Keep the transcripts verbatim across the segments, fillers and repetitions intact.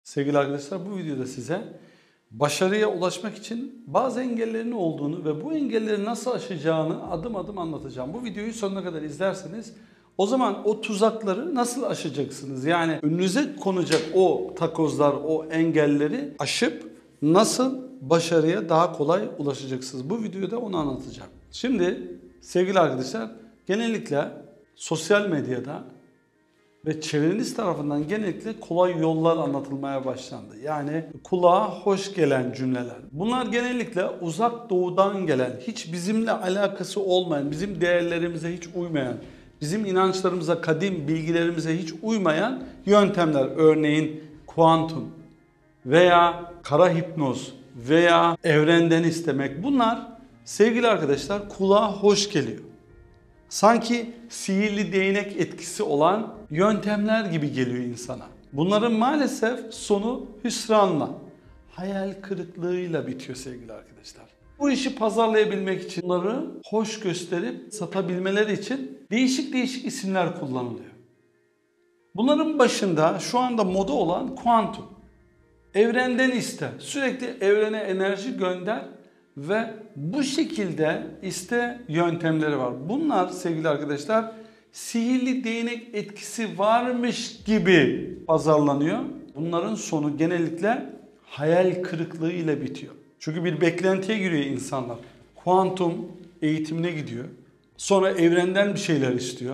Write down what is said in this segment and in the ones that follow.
Sevgili arkadaşlar, bu videoda size başarıya ulaşmak için bazı engellerin olduğunu ve bu engelleri nasıl aşacağını adım adım anlatacağım. Bu videoyu sonuna kadar izlerseniz o zaman o tuzakları nasıl aşacaksınız? Yani önünüze konacak o takozlar, o engelleri aşıp nasıl başarıya daha kolay ulaşacaksınız? Bu videoda onu anlatacağım. Şimdi sevgili arkadaşlar, genellikle sosyal medyada ve çevreniz tarafından genellikle kolay yollar anlatılmaya başlandı. Yani kulağa hoş gelen cümleler. Bunlar genellikle uzak doğudan gelen, hiç bizimle alakası olmayan, bizim değerlerimize hiç uymayan, bizim inançlarımıza, kadim bilgilerimize hiç uymayan yöntemler. Örneğin kuantum veya kara hipnoz veya evrenden istemek. Bunlar sevgili arkadaşlar kulağa hoş geliyor. Sanki sihirli değnek etkisi olan yöntemler gibi geliyor insana. Bunların maalesef sonu hüsranla, hayal kırıklığıyla bitiyor sevgili arkadaşlar. Bu işi pazarlayabilmek için, bunları hoş gösterip satabilmeleri için değişik değişik isimler kullanılıyor. Bunların başında şu anda moda olan kuantum. Evrenden iste, sürekli evrene enerji gönder ve bu şekilde iste yöntemleri var. Bunlar sevgili arkadaşlar sihirli değnek etkisi varmış gibi pazarlanıyor. Bunların sonu genellikle hayal kırıklığı ile bitiyor. Çünkü bir beklentiye giriyor insanlar. Kuantum eğitimine gidiyor. Sonra evrenden bir şeyler istiyor.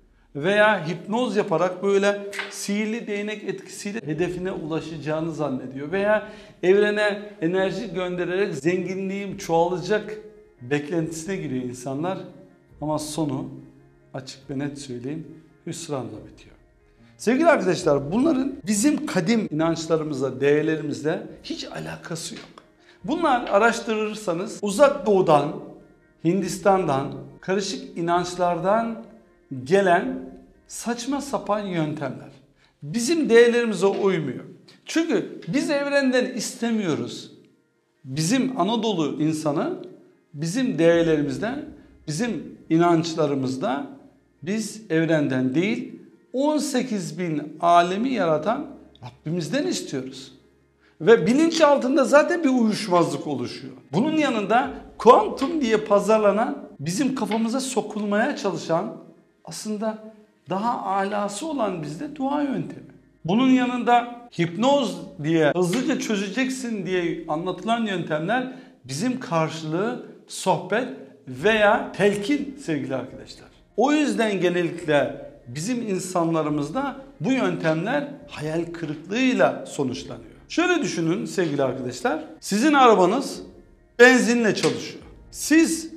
Veya hipnoz yaparak böyle sihirli değnek etkisiyle hedefine ulaşacağını zannediyor. Veya evrene enerji göndererek zenginliğim çoğalacak beklentisine giriyor insanlar. Ama sonu açık ve net söyleyeyim hüsranla bitiyor. Sevgili arkadaşlar, bunların bizim kadim inançlarımızla, değerlerimizle hiç alakası yok. Bunlar araştırırsanız uzak doğudan, Hindistan'dan, karışık inançlardan gelen saçma sapan yöntemler. Bizim değerlerimize uymuyor. Çünkü biz evrenden istemiyoruz. Bizim Anadolu insanı bizim değerlerimizden, bizim inançlarımızda biz evrenden değil on sekiz bin alemi yaratan Rabbimizden istiyoruz. Ve bilinç altında zaten bir uyuşmazlık oluşuyor. Bunun yanında kuantum diye pazarlanan, bizim kafamıza sokulmaya çalışan, aslında daha alası olan bizde dua yöntemi. Bunun yanında hipnoz diye hızlıca çözeceksin diye anlatılan yöntemler bizim karşılığı sohbet veya telkin sevgili arkadaşlar. O yüzden genellikle bizim insanlarımızda bu yöntemler hayal kırıklığıyla sonuçlanıyor. Şöyle düşünün sevgili arkadaşlar, sizin arabanız benzinle çalışıyor. Siz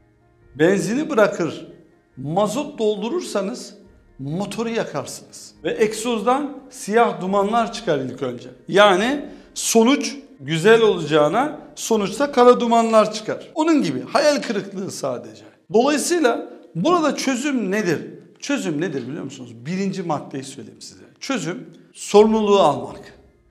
benzini bırakır, mazot doldurursanız motoru yakarsınız. Ve egzozdan siyah dumanlar çıkar ilk önce. Yani sonuç güzel olacağına sonuçta kara dumanlar çıkar. Onun gibi hayal kırıklığı sadece. Dolayısıyla burada çözüm nedir? Çözüm nedir biliyor musunuz? Birinci maddeyi söyleyeyim size. Çözüm sorumluluğu almak.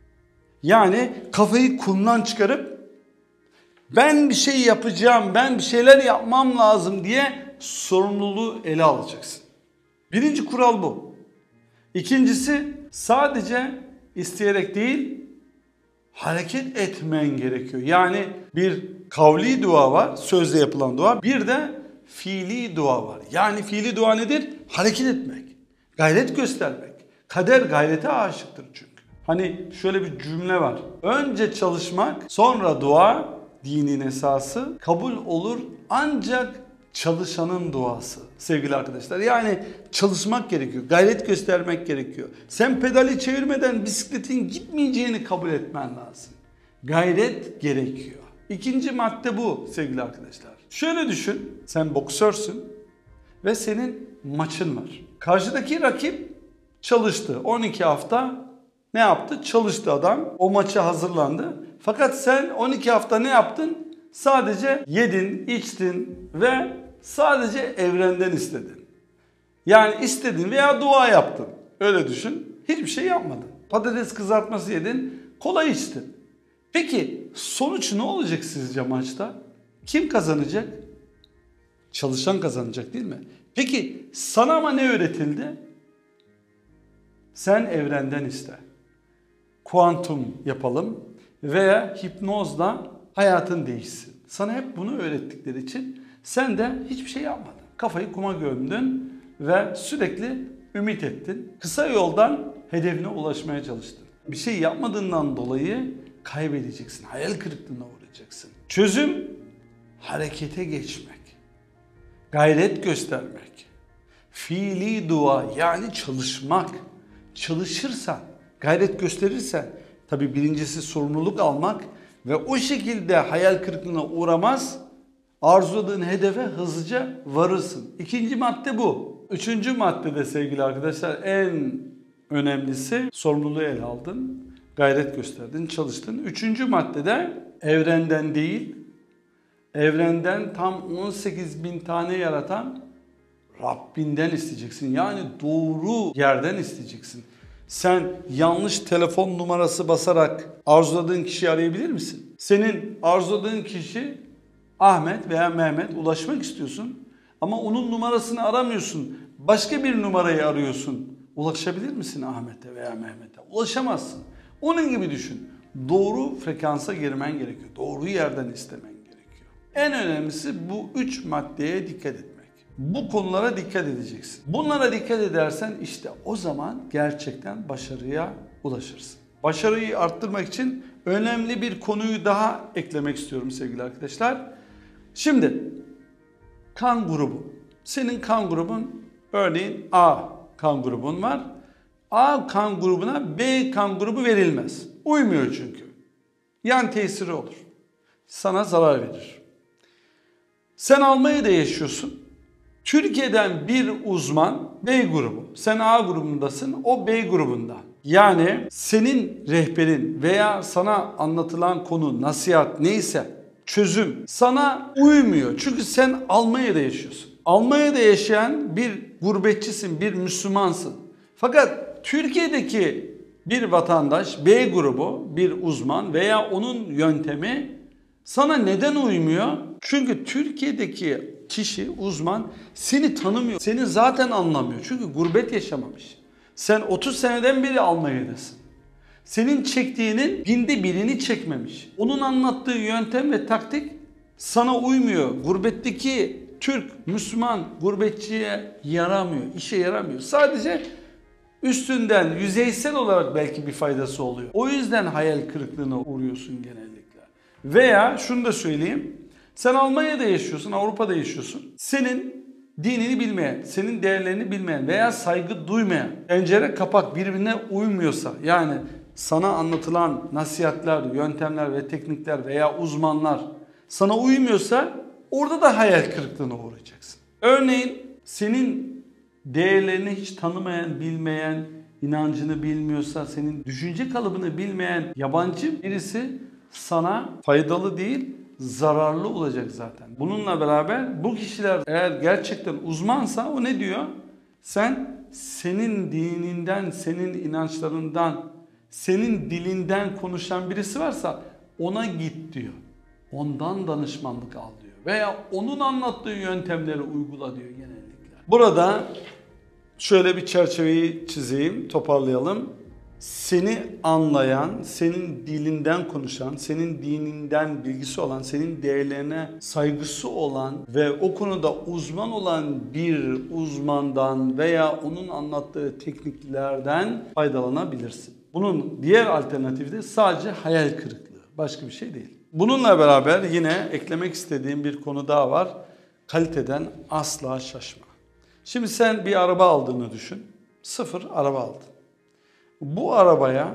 Yani kafayı kumdan çıkarıp ben bir şey yapacağım, ben bir şeyler yapmam lazım diye sorumluluğu ele alacaksın. Birinci kural bu. İkincisi, sadece isteyerek değil, hareket etmen gerekiyor. Yani bir kavli dua var, sözle yapılan dua. Bir de fiili dua var. Yani fiili dua nedir? Hareket etmek, gayret göstermek. Kader gayrete aşıktır çünkü. Hani şöyle bir cümle var. Önce çalışmak, sonra dua, dinin esası, kabul olur ancak çalışanın duası sevgili arkadaşlar. Yani çalışmak gerekiyor, gayret göstermek gerekiyor. Sen pedali çevirmeden bisikletin gitmeyeceğini kabul etmen lazım. Gayret gerekiyor. İkinci madde bu sevgili arkadaşlar. Şöyle düşün, sen boksörsün ve senin maçın var. Karşıdaki rakip çalıştı. on iki hafta ne yaptı? Çalıştı adam. O maça hazırlandı. Fakat sen on iki hafta ne yaptın? Sadece yedin, içtin ve sadece evrenden istedin. Yani istedin veya dua yaptın. Öyle düşün. Hiçbir şey yapmadın. Patates kızartması yedin, kola içtin. Peki sonuç ne olacak sizce maçta? Kim kazanacak? Çalışan kazanacak değil mi? Peki sana ama ne öğretildi? Sen evrenden iste. kuantum yapalım veya hipnozla hayatın değişsin. Sana hep bunu öğrettikleri için sen de hiçbir şey yapmadın. Kafayı kuma gömdün ve sürekli ümit ettin. Kısa yoldan hedefine ulaşmaya çalıştın. Bir şey yapmadığından dolayı kaybedeceksin. Hayal kırıklığına uğrayacaksın. Çözüm harekete geçmek. Gayret göstermek. Fiili dua yani çalışmak. Çalışırsan, gayret gösterirsen tabii birincisi sorumluluk almak ve o şekilde hayal kırıklığına uğramaz, arzuladığın hedefe hızlıca varırsın. İkinci madde bu. Üçüncü maddede sevgili arkadaşlar en önemlisi sorumluluğu ele aldın, gayret gösterdin, çalıştın. Üçüncü maddede evrenden değil, evrenden tam on sekiz bin tane yaratan Rabbinden isteyeceksin. Yani doğru yerden isteyeceksin. Sen yanlış telefon numarası basarak arzuladığın kişiyi arayabilir misin? Senin arzuladığın kişi Ahmet veya Mehmet, ulaşmak istiyorsun ama onun numarasını aramıyorsun. Başka bir numarayı arıyorsun. Ulaşabilir misin Ahmet'e veya Mehmet'e? Ulaşamazsın. Onun gibi düşün. Doğru frekansa girmen gerekiyor. Doğru yerden istemen gerekiyor. En önemlisi bu üç maddeye dikkat etmek. Bu konulara dikkat edeceksin. Bunlara dikkat edersen işte o zaman gerçekten başarıya ulaşırsın. Başarıyı arttırmak için önemli bir konuyu daha eklemek istiyorum sevgili arkadaşlar. Şimdi kan grubu. Senin kan grubun örneğin A kan grubun var. A kan grubuna B kan grubu verilmez. Uymuyor çünkü. Yan tesiri olur. Sana zarar verir. Sen Almanya'da yaşıyorsun. Türkiye'den bir uzman B grubu. Sen A grubundasın, o B grubunda. Yani senin rehberin veya sana anlatılan konu, nasihat neyse, çözüm sana uymuyor. Çünkü sen Almanya'da yaşıyorsun. Almanya'da yaşayan bir gurbetçisin, bir Müslümansın. Fakat Türkiye'deki bir vatandaş, B grubu, bir uzman veya onun yöntemi sana neden uymuyor? Çünkü Türkiye'deki kişi, uzman seni tanımıyor. Seni zaten anlamıyor. Çünkü gurbet yaşamamış. Sen otuz seneden beri Almanya'dasın. Senin çektiğinin binde birini çekmemiş. Onun anlattığı yöntem ve taktik sana uymuyor. Gurbetteki Türk, Müslüman gurbetçiye yaramıyor. İşe yaramıyor. Sadece üstünden yüzeysel olarak belki bir faydası oluyor. O yüzden hayal kırıklığına uğruyorsun genellikle. Veya şunu da söyleyeyim. Sen Almanya'da yaşıyorsun, Avrupa'da yaşıyorsun. Senin dinini bilmeyen, senin değerlerini bilmeyen veya saygı duymayan, pencere kapak birbirine uymuyorsa, yani sana anlatılan nasihatler, yöntemler ve teknikler veya uzmanlar sana uymuyorsa orada da hayal kırıklığına uğrayacaksın. Örneğin senin değerlerini hiç tanımayan, bilmeyen, inancını bilmiyorsa, senin düşünce kalıbını bilmeyen yabancı birisi sana faydalı değil, zararlı olacak zaten. Bununla beraber bu kişiler eğer gerçekten uzmansa o ne diyor? Sen senin dininden, senin inançlarından, senin dilinden konuşan birisi varsa ona git diyor. Ondan danışmanlık al diyor. Veya onun anlattığı yöntemleri uygula diyor genellikle. Burada şöyle bir çerçeveyi çizeyim, toparlayalım. Seni anlayan, senin dilinden konuşan, senin dininden bilgisi olan, senin değerlerine saygısı olan ve o konuda uzman olan bir uzmandan veya onun anlattığı tekniklerden faydalanabilirsin. Bunun diğer alternatifi de sadece hayal kırıklığı. Başka bir şey değil. Bununla beraber yine eklemek istediğim bir konu daha var. Kaliteden asla şaşma. Şimdi sen bir araba aldığını düşün. Sıfır araba aldın. Bu arabaya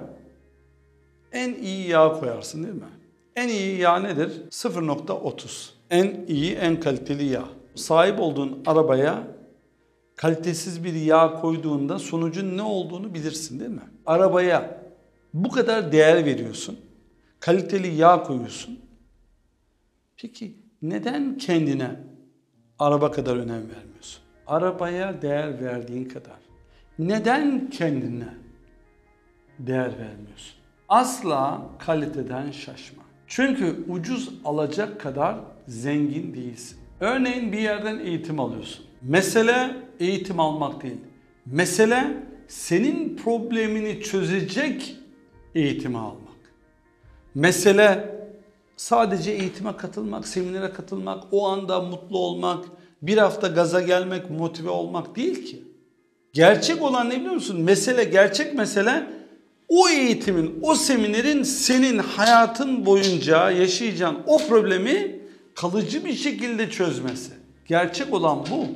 en iyi yağ koyarsın değil mi? En iyi yağ nedir? sıfır nokta otuz. En iyi, en kaliteli yağ. Sahip olduğun arabaya kalitesiz bir yağ koyduğunda sonucun ne olduğunu bilirsin değil mi? Arabaya bu kadar değer veriyorsun. Kaliteli yağ koyuyorsun. Peki neden kendine araba kadar önem vermiyorsun? Arabaya değer verdiğin kadar neden kendine değer vermiyorsun? Asla kaliteden şaşma. Çünkü ucuz alacak kadar zengin değilsin. Örneğin bir yerden eğitim alıyorsun. Mesele eğitim almak değil. Mesele senin problemini çözecek eğitimi almak. Mesele sadece eğitime katılmak, seminere katılmak, o anda mutlu olmak, bir hafta gaza gelmek, motive olmak değil ki. Gerçek olan ne biliyor musun? Mesele, gerçek mesele o eğitimin, o seminerin senin hayatın boyunca yaşayacağın o problemi kalıcı bir şekilde çözmesi. Gerçek olan bu.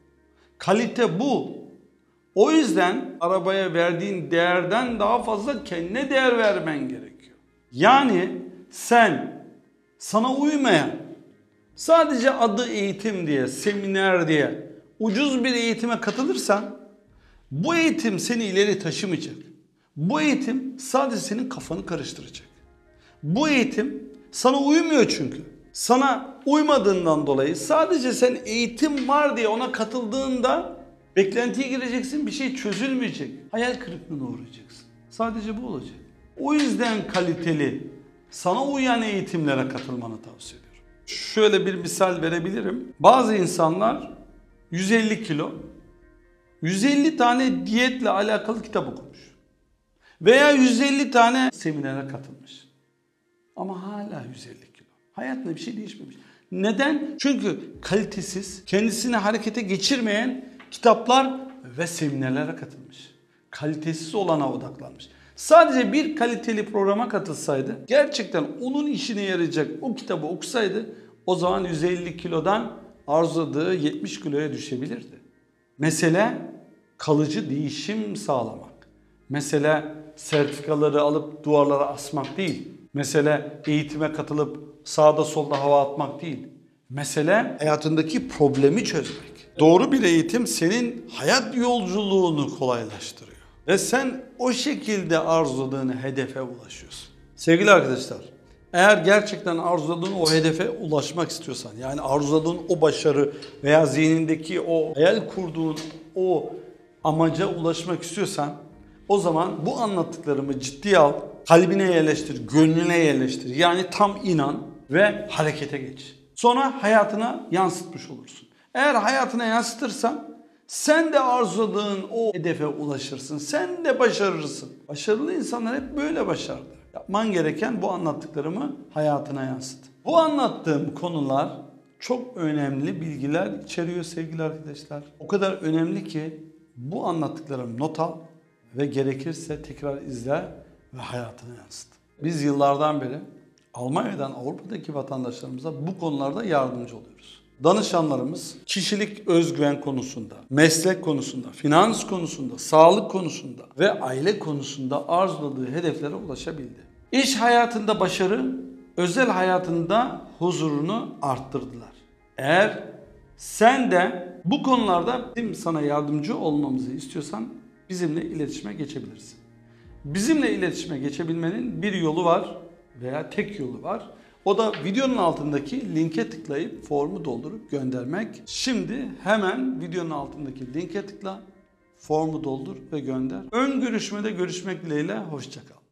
Kalite bu. O yüzden arabaya verdiğin değerden daha fazla kendine değer vermen gerekiyor. Yani sen sana uymayan, sadece adı eğitim diye, seminer diye ucuz bir eğitime katılırsan bu eğitim seni ileri taşımayacak. Bu eğitim sadece senin kafanı karıştıracak. Bu eğitim sana uymuyor çünkü. Sana uymadığından dolayı sadece sen eğitim var diye ona katıldığında beklentiye gireceksin, bir şey çözülmeyecek. Hayal kırıklığına uğrayacaksın. Sadece bu olacak. O yüzden kaliteli, sana uyan eğitimlere katılmanı tavsiye ediyorum. Şöyle bir misal verebilirim. Bazı insanlar yüz elli kilo, yüz elli tane diyetle alakalı kitap okumuş. Veya yüz elli tane seminere katılmış. Ama hala yüz elli kilo. Hayatında bir şey değişmemiş. Neden? Çünkü kalitesiz, kendisini harekete geçirmeyen kitaplar ve seminerlere katılmış. Kalitesiz olana odaklanmış. Sadece bir kaliteli programa katılsaydı, gerçekten onun işine yarayacak o kitabı okusaydı, o zaman yüz elli kilodan arzuladığı yetmiş kiloya düşebilirdi. Mesele kalıcı değişim sağlamak. Mesele sertifikaları alıp duvarlara asmak değil. Mesele eğitime katılıp sağda solda hava atmak değil. Mesele hayatındaki problemi çözmek. Doğru bir eğitim senin hayat yolculuğunu kolaylaştırıyor. Ve sen o şekilde arzuladığın hedefe ulaşıyorsun. Sevgili arkadaşlar, eğer gerçekten arzuladığın o hedefe ulaşmak istiyorsan, yani arzuladığın o başarı veya zihnindeki o hayal kurduğun o amaca ulaşmak istiyorsan, o zaman bu anlattıklarımı ciddiye al, kalbine yerleştir, gönlüne yerleştir. Yani tam inan ve harekete geç. Sonra hayatına yansıtmış olursun. Eğer hayatına yansıtırsan sen de arzuladığın o hedefe ulaşırsın. Sen de başarırsın. Başarılı insanlar hep böyle başardı. Yapman gereken bu anlattıklarımı hayatına yansıt. Bu anlattığım konular çok önemli bilgiler içeriyor sevgili arkadaşlar. O kadar önemli ki bu anlattıklarımı not al ve gerekirse tekrar izle ve hayatına yansıt. Biz yıllardan beri Almanya'dan Avrupa'daki vatandaşlarımıza bu konularda yardımcı oluyoruz. Danışanlarımız kişilik özgüven konusunda, meslek konusunda, finans konusunda, sağlık konusunda ve aile konusunda arzuladığı hedeflere ulaşabildi. İş hayatında başarı, özel hayatında huzurunu arttırdılar. Eğer sen de bu konularda bizim sana yardımcı olmamızı istiyorsan bizimle iletişime geçebilirsin. Bizimle iletişime geçebilmenin bir yolu var veya tek yolu var. O da videonun altındaki linke tıklayıp formu doldurup göndermek. Şimdi hemen videonun altındaki linke tıkla, formu doldur ve gönder. Ön görüşmede görüşmek dileğiyle, hoşça kal.